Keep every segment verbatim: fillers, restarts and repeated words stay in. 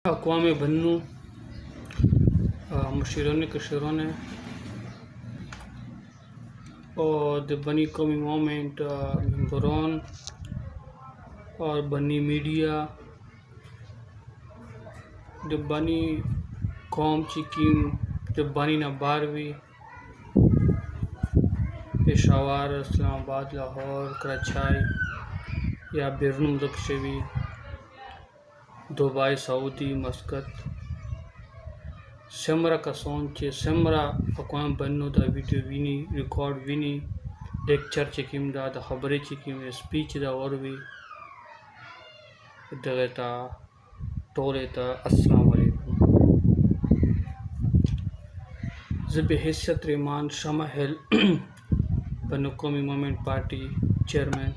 अक़वाम बन्नू मुशीरों कशरों ने और द बनी कौमी मूवमेंट मेंबरान और बनी मीडिया द बनी कौम चिकीम द बनी न बारहवीं पेशावर इस्लामाबाद लाहौर कराची या बैरून मुल्क शवी दुबई सऊदी मस्कत समरा कसून चे समरा अक़वाम बन्नू दा वीडियो विनी रिकॉर्ड विनी लेक्चर चिकिम दा दा खबरें चिकिम स्पीच दा और भी दगता टोले ता अस्सलाम वालेकुम ज़ब हैसियत रहमान शमा खल बन्नू कौमी मूवमेंट पार्टी चेयरमैन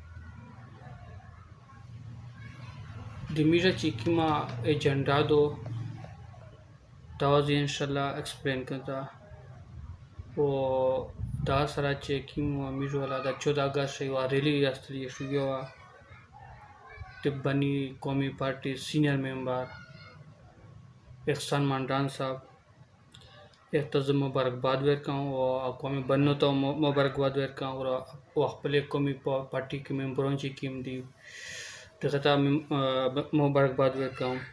दिमीरा चिकिमा एजेंडा दो दावाज़ इंशाल्लाह एक्सप्लेन करता वो दा सरा चेकिम मीजो वाला दा चौदह अगस्त से वो रैली रास्ते शुरू हुआ बनी कौमी पार्टी सीनियर मेंबर एहसान मांडान साहब एक तो मुबारकबाद वेरका हूँ और अक़वाम बन्नू तो मुबारकबाद वेरका हूँ और वह कौमी पार्टी के मेंबरों की कीम दी देखता मुबारकबाद वेरका हूँ।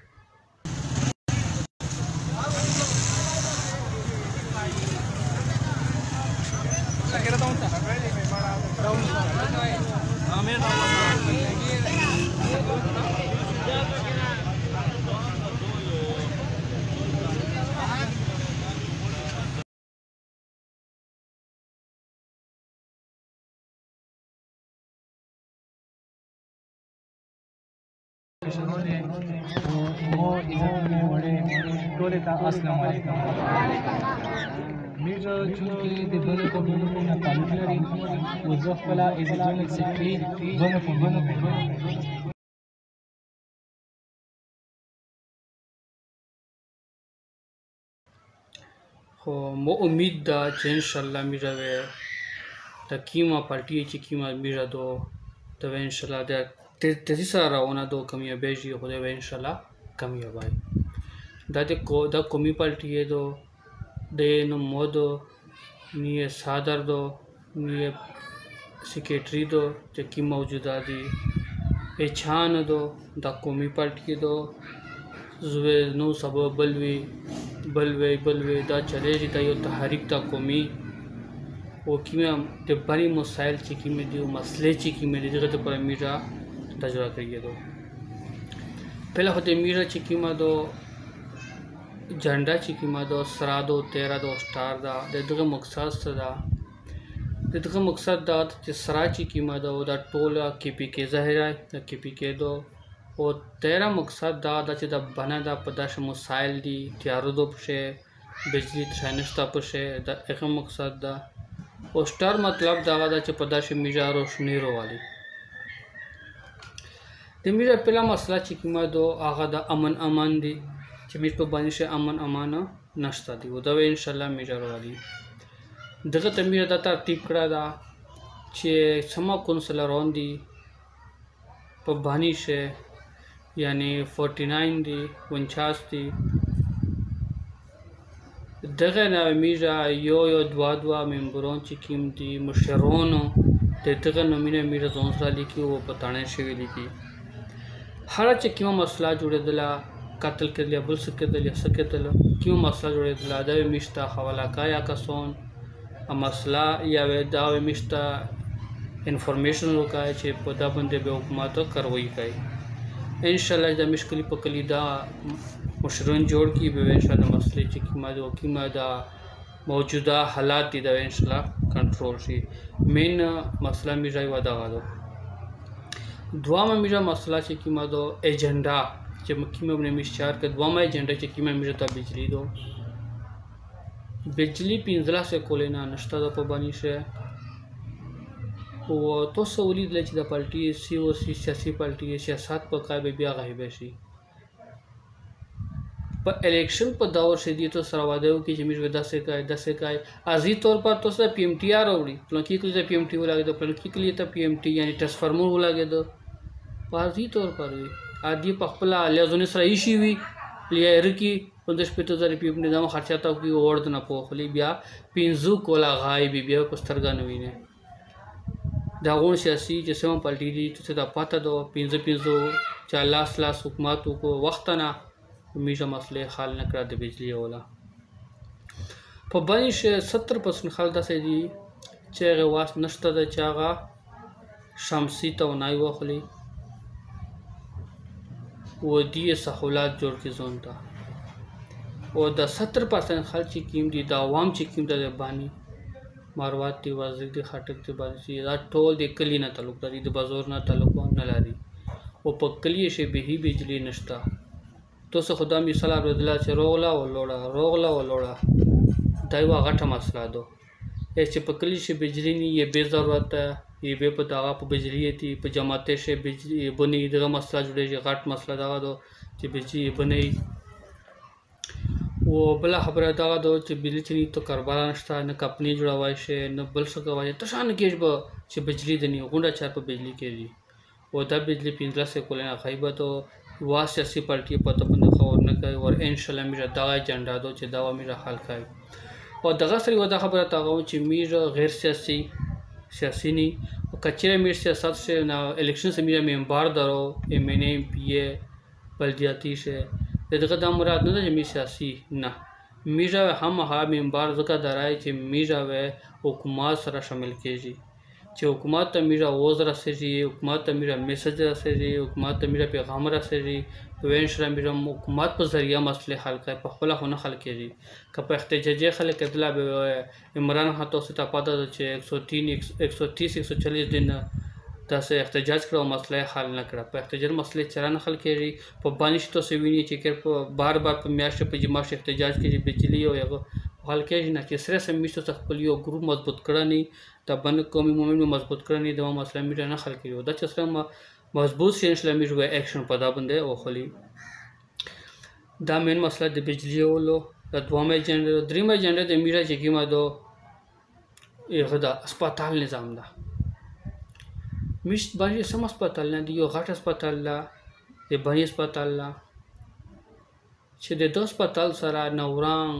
मीर चूंकि दोनों को दोनों ना ताल्लुक लरी वज़फ वाला इस जोन सेक्रेटरी दोनों को दोनों हो मो उम्मीद दा चे इंशाल्लाह मेरा वे तकीमा पार्टी ची कीमा मेरा दो तो वे इंशाल्लाह दे तेजी सारा होना दो कमियां बेजी खुदे वे इंशाल्लाह कमियां भाई दादे को दा कौमी पार्टी है दो दे नो मोदो निये सादर दो निये सेक्रेटरी दो चकी मौजूदा दी ए छान दो दा कौमी पार्टी दो जुए नो सब बलवे बलवे बलवे दा चले जी दा यो तहरीक दा कौमी वो किमें ते बड़ी मसाइल चिकी में दियो मसले चिकी में दियो तो पर मीरा तजुर्बा करिए दो पहला होते मीरा चिकी में दो झंडा चिकी में दो सरा दो तेरा दो स्टार दा दे दो मकसद सदा दे दो मकसद दा ते सरा चिकी में दो दा टोला केपीके ज़ाहिर है केपीके दो और तेरा मकसद दा दा चे दा बना दा पदाश मसाइल दी त्यारो दो पशे बिजली ट्रांसता पशे दा एक मकसद दा और स्टार मतलब दा दा चे पदाश मिजा रोशनी रो वाली ते मेरा पहला मसला चिकिमा दो आगा दा अमन अमान दी चमित पर बानिश अमन अमान नश्ता दी वो दवे इंशाल्लाह मेरा वाली दगा तमीरा दा तरतीब करा दा चे समा कौंसलर रोन दी पर बानिश यानी फोर्टी नाइन दी उनचास दी दगा ना मेरा यो यो दुआ दुआ मेंबरों चिकिम दी मुशरोनो ते दगा नमीने मेरा जोंसरा लिखी वो बताने शिवी लिखी हर चिकिमा मसला जुड़े दिला कत्ल कर लिया बुल सके दिला सके दिला क्यों मसला जुड़े दिला दावे मिश्ता हवाला का या कसून a मसला या वे दावे मिश्ता इंफॉर्मेशन रोका है चे पदा बंदे बे हुकूमत करवाई का इंशाल्लाह दा मुश्किल पकली दा मुशरन जोड़ की बे इंशाल्लाह मसले चिकिमा दो कीमा दा मौजूदा हालात दी दा इंशाल्लाह कंट्रोल सी मेन मसला मिजाई वादा वादो दुआ में मेरा मसला चिकिमा दो एजेंडा जब मक्की में अपने मिश्चार के दुआ में एजेंडा चिकिमा मेरा ता बिजली दो बिजली पिंजला से को लेना नश्ता दा पबानी से वो तो सहूलियत ले दा पार्टी सी वो सी सियासी पार्टी सियासत पर काय बे बिया गाहिबे सी पर इलेक्शन पर दौर से दिए तो सरवादेव की जमीन में दस का है दस का है आजी तौर पर तो सर पी एम टी आर होगी प्लंकी के लिए पी एम टी वो लगे दो प्लंकी के लिए तो पी एम टी यानी ट्रांसफार्मर वो लगे दो आजी तौर पर हुई आदि पखपला लेजोने सराइशी हुई لیرکی پنځه شپېته زره روپۍ په نظام خرچه تا کوي ورد نه پوخلی بیا پنځو کولا غایب بیا کو سترګا نه ویني دا غون سیاسي چې سم پالټي دي چې دا پاته دو پنځه پنځو چې لاس لاس حکومت کو وخت نه میشه مسله حل نه کړه د بجلی ولا په باندې ستر پرسنټ خلک داسې دي چې هغه واس نشته د چاغه شمسي ته ونای وخلی و دي سہولات جوړ کې زون تا او د ستر پرسنټ خلک چې کیم دي د عوام چې کیم د بانی ماروات دی وازی دی خټک دی بازي دا ټول د کلی نه تعلق لري د بازار نه تعلق نه لري او په کلی شي به بجلی نشتا تو څه خدا مثال بدلا چې روغلا ولوړه روغلا ولوړه دایوا غټه مسله دو چې په کلی شي بجلی نه یې به ضرورت یې به په داغه په بجلی تی په جماعت شي بجلی بنې دغه مسله جوړیږي غټ مسله دا دو چې بجلی بنې و بل خبره دا دو چې بجلی چني تو کاروبار نشته نه کمپنی جوړوي شي نه بل څه کوي ته شان کېږي به چې بجلی د نه غونډه چار په بجلی کېږي او دا بجلی پنځه سه کولنه غیبت او واسیاسي پارټي پته باندې خبر نه کوي او ان شاء الله میرا دا اجنډا دو چې دا میرا حل کوي او دغه سره ودا خبره تاغو چې میرا غیر سیاسي سیاسي ني او کچره میر سیاست سے نه الیکشن سے میرا ممبر درو ایم این ایم پی ای بلدیاتی سے دغه د مراد نه چې می سیاسي نه میرا هم ها ممبر زکه درای چې میرا و حکومت سره شامل کیږي چې حکومت ته میرا ووز رسېږي حکومت ته میرا میسج رسېږي حکومت ته میرا پیغام رسېږي وینشره میرا حکومت په ذریعہ مسله حل کوي په خپل خونه حل کیږي که په احتجاجي خلک کتلا به عمران هاتو ستا پاده چې एक सौ तीन एक सौ तीस एक सौ चालीस दिन تاسو احتجاج کړو مسله حل نه کړه په احتجاج مسله چرانه حل کیږي په باندې تو سویني چې کړ بار بار په میاشت په جماعت احتجاج کیږي بجلی او یو حل کېږي نه چې سره سمېشته خپل یو ګروپ مضبوط کړنی د بنو قومي موومنټ مضبوط کړنی د مسله میټه نه حل کیږي دا چې سره مضبوط شي اسلامي جو اکشن پدا باندې او خلی دا مین مسله د بجلی اولو د دوامه اجنډا دریمه اجنډا د میرا چې کیما دو یو دا هسپتال نظام دا مش باندې سم هسپتال نه دی یو غټ هسپتال لا د باندې هسپتال لا چې د دوه هسپتال سره نوران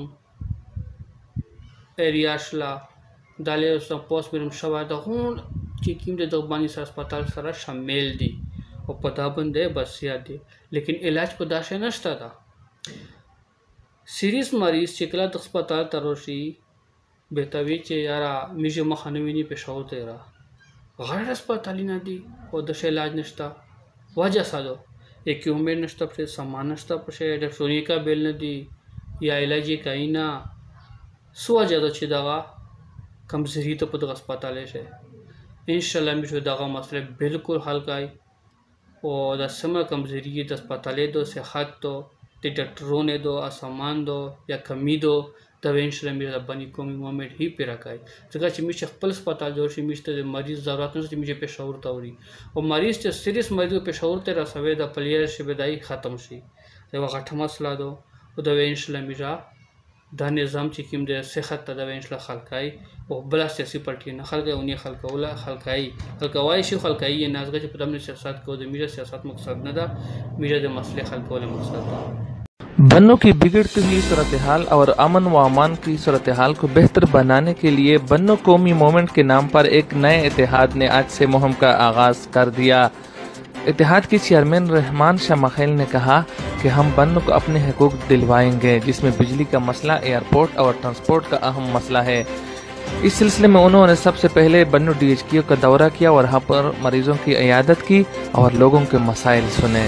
اریاشلا داله سم پوس برم شوا د هون چې کیم د باندې سره هسپتال سره شامل دي او پتا باندې بس یاد دي لیکن علاج په داشه نشته دا سیریس مریض چې کله د هسپتال تروشي بهتوي چې یارا میجه مخانویني پېښور ته را غیر هسپتالي نه دي او د علاج نشته وجه ساده اکیومنټ نشته په سامان نشته په الکترونیکا بیل نه دي یا علاج کاینا سو وجه چې دا کمزوري ته په هسپتال شي ان شاء الله میشه دا مسله بالکل حل کای او د سم کمزوري د هسپتال دو صحت تو د ډاکټرونو دو سامان دو یا کمی دو د وینشل میره د بنی قومي موومنټ هی پیرا کوي ځکه چې میشه خپل هسپتال جوړ شي میشه د مریض ضرورت نشته میشه پېښور ته وړي او مریض چې سیریس مریض پېښور ته رسوي د پلیر شي بدای ختم شي دا غټه مسله ده او د وینشل میره دا نظام چې کوم د صحت ته د وینشل خلکای او بل سیاسي پارټي نه خلګونی خلکوله خلکای خلکوای شي خلکای نه ځکه چې په دمن سیاست کو د میره سیاست مقصد نه ده میره د مسلې خلکوله مقصد ده बन्नू की बिगड़ती हुई सूरत हाल और अमन व अमान की सूरत हाल को बेहतर बनाने के लिए बन्नू कौमी मूवमेंट के नाम पर एक नए इतिहाद ने आज से मुहिम का आगाज कर दिया। इतिहाद के चेयरमैन रहमान शमा खेल ने कहा कि हम बन्नू को अपने हकूक दिलवाएंगे, जिसमें बिजली का मसला, एयरपोर्ट और ट्रांसपोर्ट का अहम मसला है। इस सिलसिले में उन्होंने सबसे पहले बन्नू डी एच क्यू का दौरा किया और वहाँ पर मरीजों की इयादत की और लोगों के मसाइल सुने।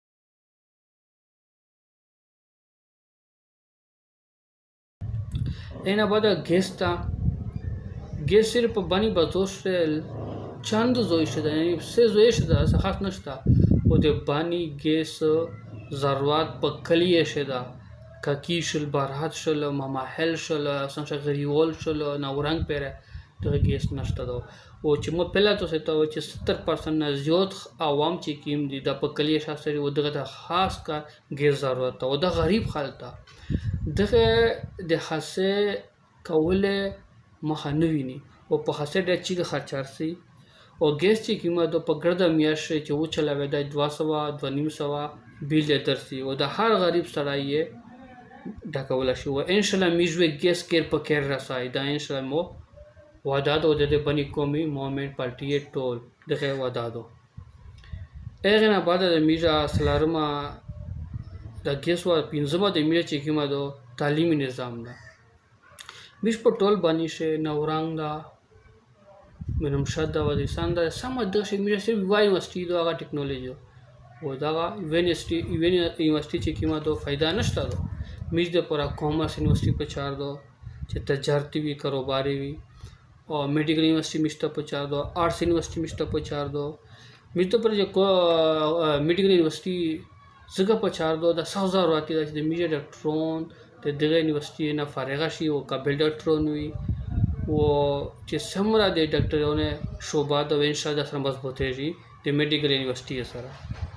اینا بعد گیس تا گیس صرف بانی بازوش چند زوی شده یعنی سه زوی شده اصلا خاص نشته و ده بانی گیس ضرورت پا کلیه شده کاکی شل بارحت شل مماحل شل اصلا شا غریوال شل نورنگ پیره ده گیس نشته ده و چې مو پهلا تو ستا و چې ستر پرسنٹ نه زیات عوام چې کیم دي دا په کلیه شاسري و دغه خاص کا گیس ضرورت او دا غریب خلک دغه د حسه کوله مخنویني او په حسه د چیګه خرچارسي او ګیس چې کیمه د په ګرده میاش چې و چلاوي د دوه سوه دوه نیم سوه بیل درسي او د هر غریب سړی یې ډکولی شي و انشاءالله میږ به ګیس کیر په کیر رسایي دا انشاءالله مو وعده ده او د بني قومي موومنټ پارټي یې ټول دغه وعده ده. هغې نه بعده د میږه څلورمه د ګیس وه پنځمه د میږه چې کومه ده تعلیمي نظام ده. میږ په ټول باندې شی نورنګ ده منمشد ده وزیرستان ده سمه دغسې میږه صرف یوه یونیورسټي ده هغه ټکنالوژي و دغه یونیورسټي چې کومه ده فایده نشته ده. میږ دپاره کامرس یونیورسټي په چار ده چې تجارتي وي کاروباري وي او میډیکل یونیورسټي میږ ته په چار ده آرټس یونیورسټي میږ ته په چار ده. میږ دپاره چې میډیکل یونیورسټي ځکه په چار ده د سخت ضرورت ده چې د میږه ډاکټران د دغه یونیورسټي نه فارغه شي او قابل ډاکټران وي و چې څومره د ډاکټرانو شعبه ده انشاءالله سره مضبوطېږي د میډیکل یونیورسټي سره.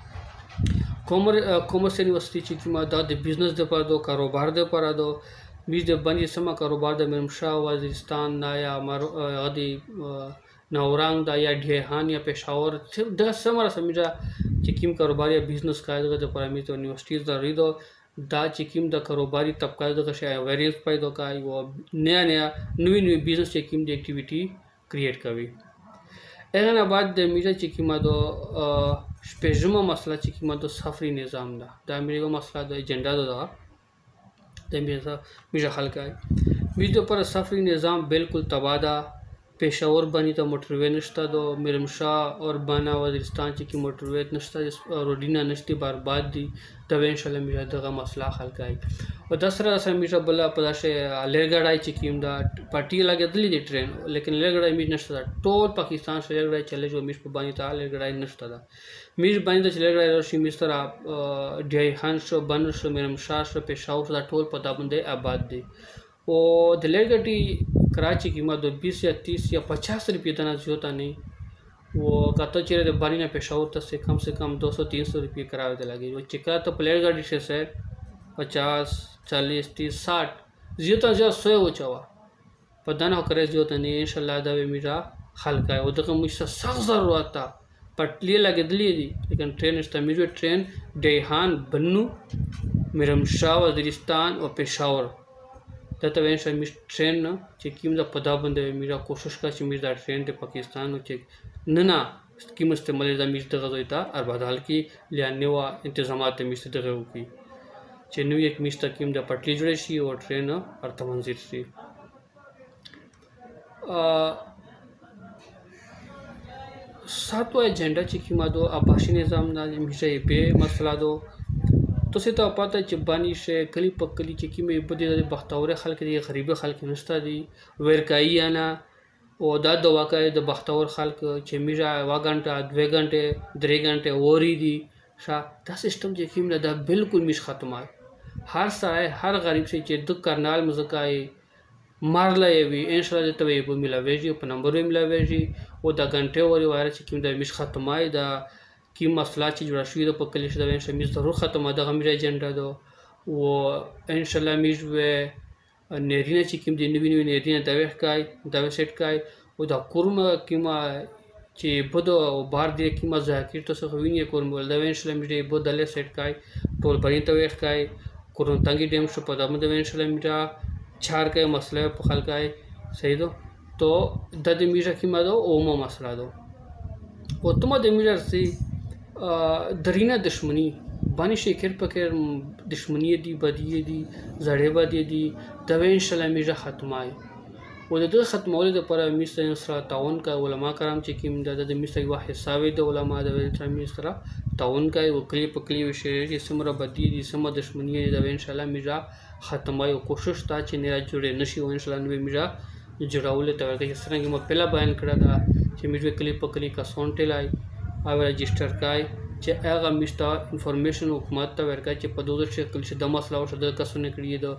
کامرس یونیورسټي چې کومه دا د بزنس دپاره ده کاروبار دپاره ده. میږ د باندې سمه کاروبار د منمشا وزیرستان نه یا هغه د نورنګ ده یا ډیهان یا پېښور دغه څومره څه میږه چې کوم کاروبار یا بزنس کوي دغه دپاره میږ ته یونیورسټي ضروري ده. دا چې کوم د کاروباري طبقه دغه شی اویرنس پیدا کوي او نیا نیا نوي نوي بزنس چې کوم د اکټیویټي کریټ کوي. هغې نه بعد د میږه چې کومه ده شپږمه مسله چې کومه ده سفري نظام ده دا میږه مسله د ایجنډا ده دغه د میږه حل کوي. میږ دپاره سفري نظام بالکل تباه ده. پېښور باندې ته موټروې نشته ده میرمشا اور بانا وزیرستان چې کوم موټروې نشته روډونه نشته برباد دي دا به انشاءالله میږه دغه مسله حل کوي. او دا سره سره میږه بله په داسې لرګړی چې کوم ده پټي لګېدلې دي ټرین لیکن لرګړی میږ نشته ده ټول پاکستان سره لرګړی چلېږي او میږ په باندې ته لرګړی نشته ده. میږ باندې چې لرګړی راشي میږ سره ډیهان شو بنو شو میرمشا شو پېښور شو دا ټول په دا باندې آباد دي او د لرګټي کرایه چې قیمت د بیس یا تیس یا پچاس روپیے تنه زیاته نه वो कहता चेहरे दे बारी ने पेशावर तक से कम से कम दो सौ तीन सौ रुपये किराया दे लगे वो चिका तो प्लेयर गाड़ी से सर पचास चालीस तीस साठ जियो तो जो सौ हो चावा पता ना करे जो तो नहीं इंशाल्लाह दावे मेरा हल्का है वो तो मुझसे सख्त ज़रूरत था पटली लगे दिली दी लेकिन ट्रेन इस्तेमाल ट्रेन डेहान बन्नू मिरमशाह वज़ीरिस्तान और पेशावर तब इंशाल्लाह मिस ट्रेन ना चिकीम दा पदा बंदे मेरा कोशिश का चिमिर दा ट्रेन ते पाकिस्तान नो चिक नना कीम इस्तेमाल दा मिस दगा जोइता और बदहाल की लियाने वा इंतजामात मिस दगा की चेन्नू एक मिस तकीम दा पटली जुड़े शी और ट्रेन और तमंजिर सी सातवां एजेंडा चिकीमा दो आबाशी निज़ाम ना मिस बे मसला दो तो से तो पता है बानी से कली पकली चिकी में बदे बख्तावर खल के गरीब खल के नस्ता दी वेरकाई आना और दा दवा का द बख्तावर खल के चेमीरा वा घंटा दो घंटे दो घंटे ओरी दी सा दा सिस्टम चिकी में दा बिल्कुल मिश खत्म है हर साए हर गरीब से चे दुख करनाल मज़काए मार लाए भी इंशाल्लाह तब ये मिला वेजी पर नंबर भी मिला वेजी वो दा घंटे ओरी वायरस चिकी में दा मिश खत्म है दा की मसला ची जुड़ा शुरू तो पकड़ लिस्ट दबे इंशाल्लाह मिस ज़रूर ख़त्म आदा हम मेरा एजेंडा दो वो इंशाल्लाह मिस वे नेरीना ची किम दिन भी नहीं नेरीना दबे काई दबे सेट काई वो दा कुर्मा कीमा ची बदो बार दिए कीमा ज़ाकिर तो सब विनी कुर्म बोल दबे इंशाल्लाह मिस ये बहुत दले सेट काई टोल बनी दबे काई कुर्म तंगी डेम शो पता मुझे इंशाल्लाह मेरा चार के मसले पकड़ काई सही दो तो दादी मिसा कीमा दो ओमा मसला दो वो तुम दे मिसा सी दरीना दुश्मनी बानी शेखर पकर दुश्मनी दी बदी दी जड़े बदी दी दवे इंशाल्लाह मेरा ख़त्म आए वो दे ख़त्म होले तो पर मिस्र इंसरा ताउन का उलमा कराम चिकीम दादा दे मिस्र वाह हिसाबे दे उलमा दवे मिस्रा ताउन का वो कली पकली विषय जिससे मरा बदी दी समा दुश्मनी दवे इंशाल्लाह मेरा ख़त्म आए कोशिश था चिनेरा जुड़े नशी हो इंशाल्लाह नवे मेरा जुड़ाउले तवर के जिस तरह की मैं पहला बयान करा था कि मेरे कली पकली का सोनटे लाई आवे रजिस्टर काय चे आगा मिस्ता इंफॉर्मेशन हुकूमत ता वर्का चे पदोदर शक्ल से दमसला और सदर का सुने करिए दो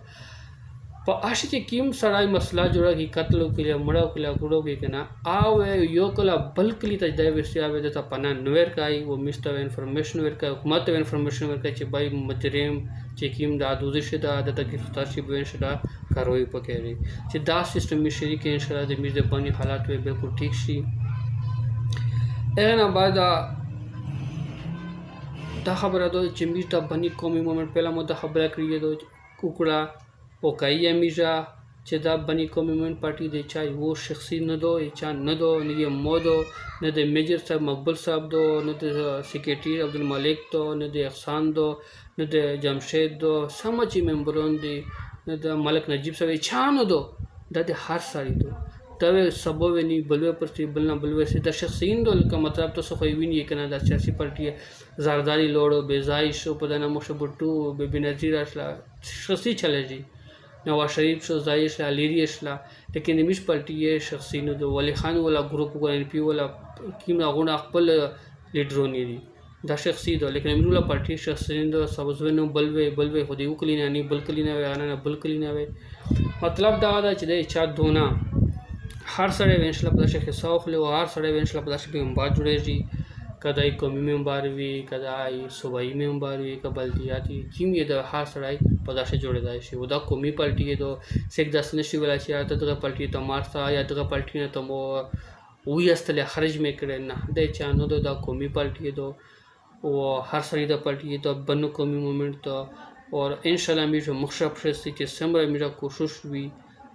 पर आशी चे कीम सराय मसला जुड़ा की कत्ल के लिए मड़ा के लिए गुड़ो के ना आवे यो कला बल्क ली तजदाय वैसे आवे देता पना नवेर काई वो मिस्ता इंफॉर्मेशन वर्का हुकूमत इंफॉर्मेशन वर्का चे भाई मजरेम चे कीम दा दूसरे से दा दाता की सुताशी बुएं से दा कारोई पकेरी चे दास सिस्टम में शरीक इंशाल्लाह दे मिर्ज़ पानी हालात वे बिल्कुल ठीक सी एना बाद دا خبره ده چې موږ د بني قومي مومنټ پهله مو دا خبره کړې ده وکړه او کوي همیشه چې دا بني قومي مومنټ پارټي د چا یو شخصي نه دو چا نه دو نه یې مو دو نه د میجر صاحب مقبول صاحب دو نه د سیکریټري عبدالمالک دو نه د احسان دو نه د جمشید دو سمه چې ممبران دي نه د ملک نجیب صاحب چا نه دو دا د هر سړي دو دا سبب ونی بلوه پرتی بلنا بلوه سے دا شخصین دو لکه مطلب تاسو خو ویني کنه دا سیاسي پارټي زرداری لوړو بیزایش او په دنه مشه بټو به بنظیر اشلا شخصي چلےږي نواز شریف شو زایش لیری اشلا لیکن مش پارټي شخصین دو ولی خان ولا ګروپ ولا پی ولا کیمه غونه خپل لیډرونی دي دا شخصي دو لیکن موږ لا پارټي شخصین دو سبزونو بلوه بلوه خو دی وکلینه نه بل کلینه نه بل کلینه مطلب دا دا چې د چا دونه هر سړی وینشله په داسې حصه واخلي او هر سړی وینشله په داسې ممبر جوړېږي که دا یې قومي ممبر وي که دا یې صوبایي ممبر وي که بلدیاتي کوم یې د هر سړی په داسې جوړېدای شي او دا قومي پارټي یې دو څوک داسې نشي ویلی چې یا ته دغه پارټي ته مار ته یا دغه پارټي نه ته مو ویستلی خرج مې کړی نه دی چا نه دو دا قومي پارټي یې دو او هر سړی دا پارټي یې دو بنو قومي مومنټ ته اور انشاءالله میشه مخشب شستی چې څومره میشه کوشش وي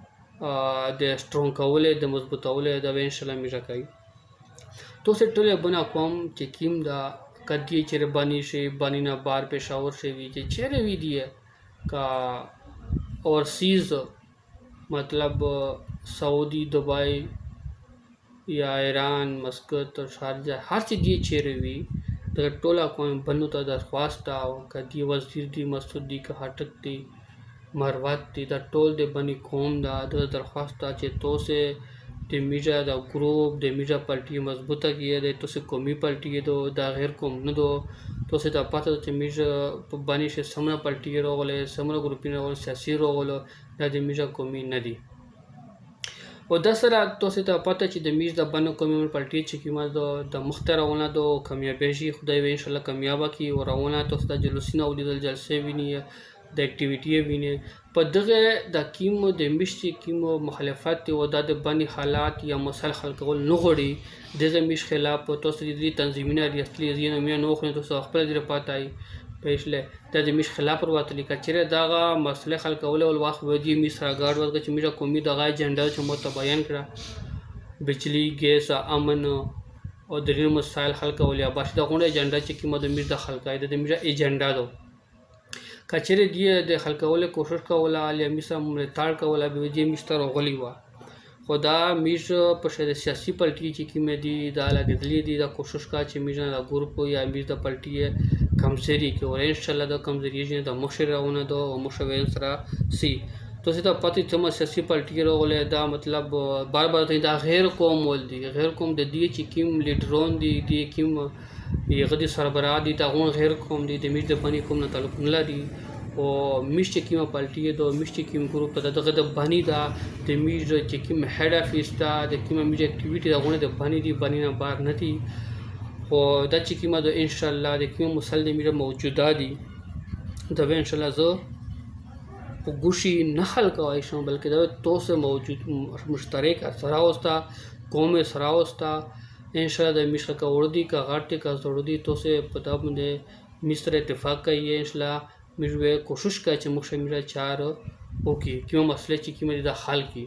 د سټرونګ کولو د مضبوطولو د انشاءالله میشه کوي تو سے ټول بنا قوم چې کیم دا کدی چې بانی شي بانی نه بار پېښور شي وی چې چیرې وی دی کا اورسیز مطلب سعودي دبئی یا ایران مسقط او شارجه هر څه دی چیرې وی د ټوله قوم بنو ته درخواست او کدی وزیر دی مسعود دی که هټک دی مروت دی دا ټول د بني قوم دا د درخواست چې تو سے د میډیا دا ګروپ د میډیا پارټي مضبوطه کیه د تو سے قومي پارټي دو دا غیر قوم نه دو تو سے دا پته چې میډیا په باندې شه سمره پارټي راغله سمره ګروپینه راغله سیاسي راغله دا د میډیا قومي نه دي او دا سره تو سے دا پته چې د میډیا د بنو قومي پارټي چې کیمه د مخترونه دو کامیابی شي خدای به ان شاء الله کامیابه کی او راونه تو سے د جلوسینه او د جلسې ویني د اکټیویټي ویني په دغه د کیمو د مشتي کیمو مخالفت او د بني حالات یا مسل خلقول نه غړي دغه مش خلاف تو سې دي تنظیمونه ریاستي زینو مې نو خو تو خپل دې پاتای پېښله د مش خلاف ورته لیکه چې دغه مسله خلقول او وخت ودی می سره گاډ ورته چې میرا قومي دغه جنډا چې مو ته بیان کړه بجلی ګیس امن او درې مسایل خلقول یا باشه دغه جنډا چې کیمو د میرا خلقای د میرا ایجنډا دو کچره دی د خلکوله کوشش کوله علي میسا ملتاړ کوله به دې مستر غلي وا خدا میش په شې سیاسي پارټي چې کې مې دی دا لګدلې دی دا کوشش کا چې میژه دا ګروپ یا میز د پارټي کمزوري کې اور ان شاء الله دا کمزوري چې د مشرونه دو او مشوین سره سی تو څه ته پاتې چې سیاسي پارټي راغله دا مطلب بار بار دا غیر قوم ول دي غیر قوم د دې چې کوم لیډرون دي دي کوم یغه دي سربراه دي دا غیر قوم دي د میز د بني قوم نه تعلق نه لري او میش چې کومه پارټي دو میش چې کوم ګروپ ته دغه د بني دا د میز چې کوم هډ افیس دا د کوم میز اکټیویټي دا غونه د بني دي بني نه بار نه دي او دا چې کومه د ان شاء الله د کوم مسل د میز موجوده دي دا به ان شاء الله زه په ګوشي نه خلک وای شم بلکې دا تو سه موجود مشترک سره اوستا قوم سره اوستا ان شاء الله د میش کا وردی کا غاټه کا زړودی تو سه پتا باندې مستر اتفاق کوي ان شاء الله میرے کوشش کا چې موږ میرا چار اوکی کیوں مسئله چې کیمه دا حل کی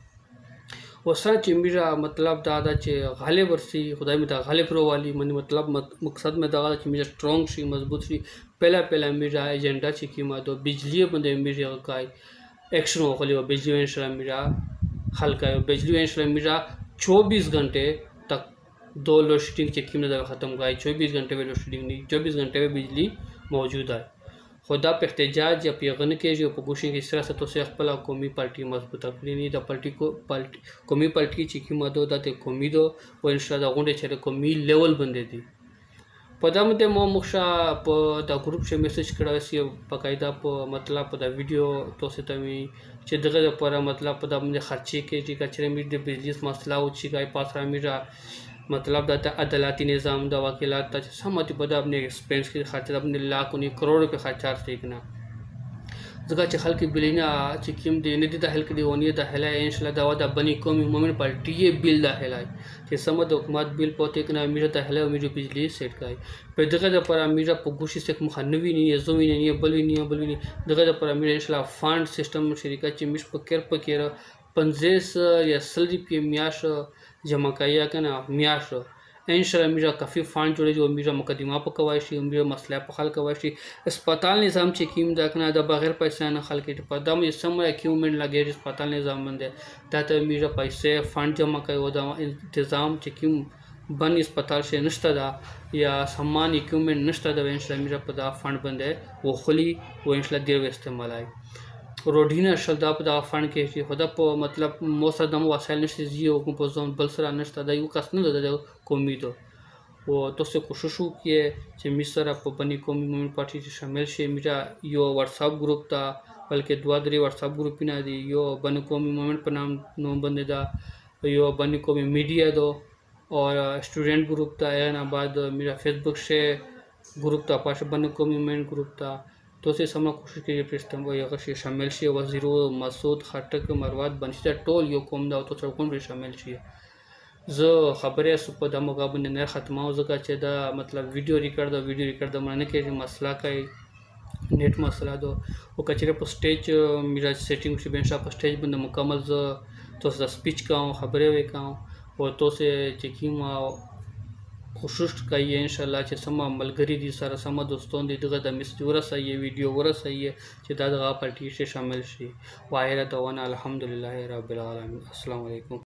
وسره چې میرا مطلب دا دا چې غالب ورسي خدای می دا غالب روالي منی مطلب مقصد میں دا چې میرا سټرونګ شي مضبوط شي پہلا پہلا میرا ایجنډا چې کیمه دو بجلی باندې میرا کای ایکشن وکړي او بجلی ان شاء الله میرا حل کای بجلی ان شاء الله میرا چوبیس घंटे तक दो लोड शेडिंग چې کیمه دا ختم کای चौबीस घंटे में लोड शेडिंग नहीं चौबीस घंटे में बिजली मौजूद है خدا په احتجاج یا پیغن کېږي او په ګوشي کې سره ستو سه خپل قومي پارټي مضبوطه کړی نه د پارټي کو پارټي قومي پارټي چې کی ماده د قومي دو او ان شاء الله غونډه چې قومي لیول باندې دي په دمه د مو مخشه په دا ګروپ شه میسج کړو سی په قاعده په مطلب په دا ویډیو تو سه تمي چې دغه لپاره مطلب په دمه خرچي کې چې کچره می د بجلی مسله او چې گای پاسره میرا मतलब दाता अदालती निज़ाम दा वकीलात ता समति पदा अपने एक्सपेंस के खर्च अपने लाख उन्हीं करोड़ रुपए खर्चा सीखना ځکه چې خلک بلینا چې کوم دی نه دي داخل کړي ونی داخله ان شاء الله دا د بنی قومی مومنٹ پارٹی یہ بل داخله چې سم د حکومت بل پته کنه میره داخله او میره بجلی سیټ کای په دغه د پر میره په ګوشي سک مخنوي نه زوی نه بلوي نه بلوي دغه د پر میره ان شاء الله فاند سیستم شریکت چې مش پکر پکیر پنځه یا سل پی میاش جمع کایا کنه میاش ان شاء الله میرا کافی فاند جوړي جو میرا مقدمه په کوي شي میرا مسله په حل کوي شي هسپتال نظام چې کیم دا کنه د بغیر پیسې نه خلک ته په دمه سم اکیومنت لګي هسپتال نظام باندې دا ته میرا پیسې فاند جمع کوي او دا تنظیم چې کیم بن هسپتال شي نشته دا یا سامان اکیومنت نشته دا ان شاء الله میرا په دا فاند باندې و خلی و ان شاء الله ډیر استعمالای روډینه شل دا په دا فاند کې چې خدا په مطلب موسه دمو وسایل نشته زیو کوم په ځون بل سره نشته دا یو کس نه ده قومي دو او تاسو کوشش وکړئ چې می سره په بنی قومي مومنٹ پارټي کې شامل شئ میرا یو واتس اپ ګروپ تا بلکې دوه درې واتس اپ ګروپ نه دي یو بنو قومي مومنٹ په نام نوم باندې دا یو بنی قومي میډیا دو اور स्टूडेंट ग्रुप था या बाद मेरा फेसबुक से ग्रुप था पास बन कौमी मूवमेंट ग्रुप था तो से समझ कोशिश कीजिए प्रिस्तम वो यह शामिल शे वजीरो मसूद खटक मरवाद बनशीदा टोल यो कोम दा तो चौकोन भी शामिल शे ज खबरें सुपर द मुकाबले ने खत्मा हो जगह चे दा मतलब वीडियो रिकॉर्ड दा वीडियो रिकॉर्ड दा माने के मसला का नेट मसला दो वो कचरे पर स्टेज मेरा सेटिंग से बेंशा पर स्टेज बंद मुकम्मल तो स्पीच का खबरें वे का और तो से चिकीमा कोशिश करिए इंशाल्लाह چې سم ملګری دي سره سم دوستون دي دغه د مسجوره صحیح ویډیو ور صحیح چې دا دغه پارټي شامل شي واهره دونه الحمدلله رب العالمین السلام علیکم